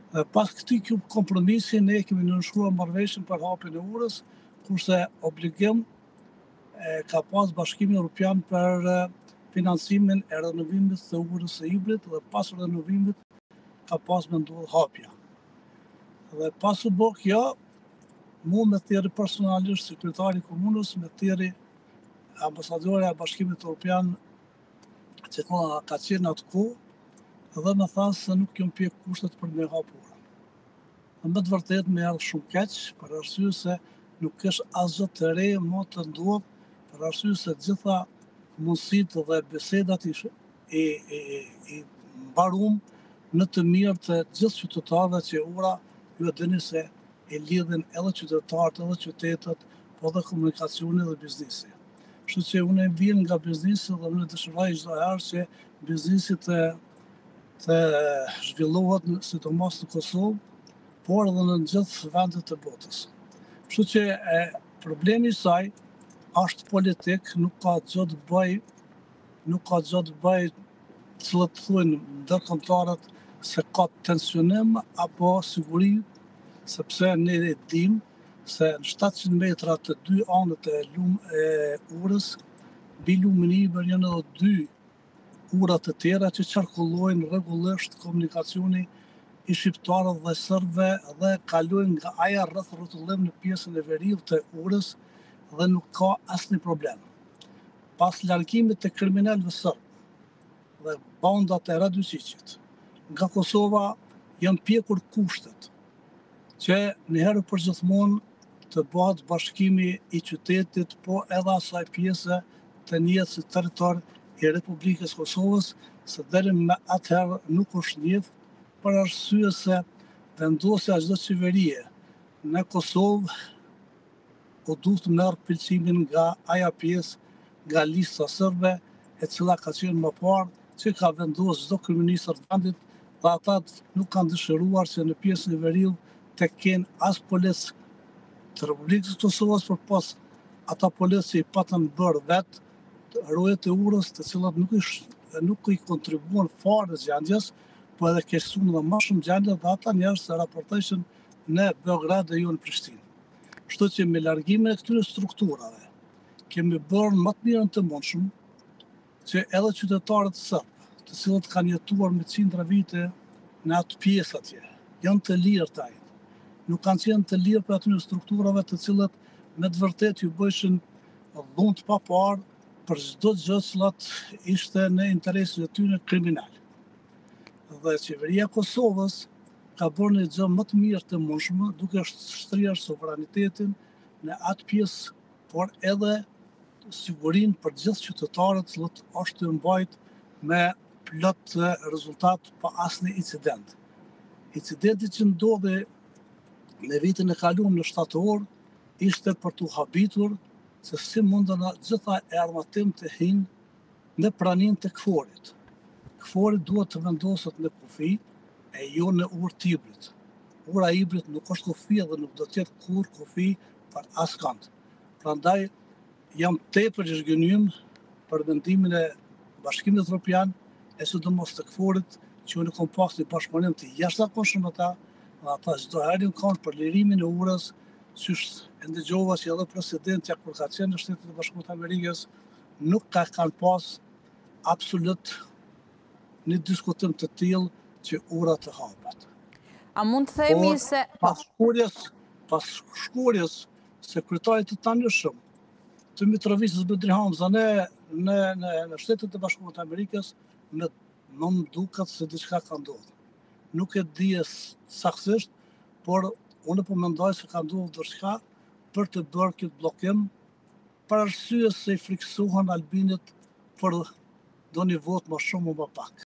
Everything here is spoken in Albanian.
Dhe pas këtij kompromisi ne kemi nënshkruar marrëveshjen për hapjen e urës, kurse obligim ka pas Bashkimi Evropian për financimin e renovimit të urës së Ibrit dhe pas renovimit ka pas me ndodhur hapja. Dhe pas u bë kjo, mu me thirrje personalisht sekretari i komunës, me thirrje ambasadore e Bashkimit Evropian që ka qenë atë kohë, dhe me tha se nuk jom pjek kushtet për me hap urën. Dhe me të vërtet me erdhë shumë keq, për arsye se nuk është asgjë të re më të ndodhë, për arsye se gjitha mundësitë dhe bisedat i mbarum në të mirë të gjithë qytetarëve që ura, ju e dini se e lidhin edhe qytetarët, edhe qytetet, po dhe komunikacioni dhe biznisi. Kështu që unë e vjen nga biznisi dhe unë dëshiroj çdo herë që biznisi të zhvillohet sidomos në Kosovë, por edhe në gjithë vendet e botës. Kështu që problemi i saj është politik, nuk ka gjë të bëj cilët thuajnë ndërkombëtarët se ka tensionim apo siguri, sepse ne e dim se në 700 metra të dy anët e urës, mbi lumin e Ibër janë edhe dy ura të tjera që qarkullojnë rregullisht komunikacioni i shqiptarëve dhe serbëve dhe kalojnë nga aja rreth rrotullim në pjesën e veriut të urës dhe nuk ka asnjë problem. Pas largimit të kriminalëve serbë dhe bandat e Radojićit nga Kosova janë pjekur kushtet që njëherë për gjithmonë të bëhet bashkimi i qytetit, po edhe asaj pjese të njihet si territor i Republikës Kosovës, se deri me atëherë nuk është njeh, për arsye se vendosja çdo qeverie në Kosovë u duhet merr pëlqimin nga aja pjesë, nga lista serbe, e cila ka qenë më parë, që ka vendosur çdo kryeminist të vendit, dhe ata nuk kanë dëshiruar që në pjesën e veriut të kenë as policë të Republikës Kosovës, por pas ata policë që i patën bërë vetë, rojet e urës, të cilat nuk i kontribuan fare gjendjes, po edhe keqësuan dhe më shumë gjendje dhe ata njerëz që raportojnë në Beograd dhe jo në Prishtinë. Kështu që me largimin e këtyre strukturave, kemi bërë më të mirën të mundshëm që edhe qytetarët serbë, të cilët kanë jetuar me qindra vite në atë pjesë atje, janë të lirë të ajtë. Nuk kanë qenë të lirë për atyre strukturave të cilët me të vërtet ju bëshin dhunë të paparë për çdo gjë që ishte në interesin e tyre kriminal. Dhe qeveria e Kosovës ka bërë një gjë më të mirë të mundshme, duke shtrirë sovranitetin në atë pjesë, por edhe sigurinë për gjithë qytetarët që është të mbajt me plot rezultat pa asnjë incident. Incidenti që ndodhi në vitin e kaluar në shtator ishte për t'u habitur se si mundën gjitha e armatim të hinë në praninë të KFOR-it. KFOR-i duhet të vendoset në kufi e jo në urë të Ibrit. Ura e Ibrit nuk është kufi dhe nuk do të jetë kur kufi për askënd. Prandaj jam tepër i zgënjym për vendimin e Bashkimit Evropian e sidomos të KFOR-it, që unë kam pas një bashkëpunim të jashtëzakonshëm me ta, dhe ata çdo herë kanë për lirimin e urës, qysh e ndëgjova që edhe presidentja kur ka qenë në Shtetet e Bashkuara të Amerikës nuk kanë pas absolut një diskutim të tillë që ura të hapet. A mund të themi se pas shkurjes sekretarit të tanishëm të Mitrovicës Bedri Hamza në Shtetet e Bashkuara të Amerikës, më duket se diçka ka ndodhur. Nuk e di saktësisht, por unë po mendoj se ka ndodhur diçka për të bërë këtë bllokim, për arsye se i friksohen Albinit për do një vot më shumë o më pak.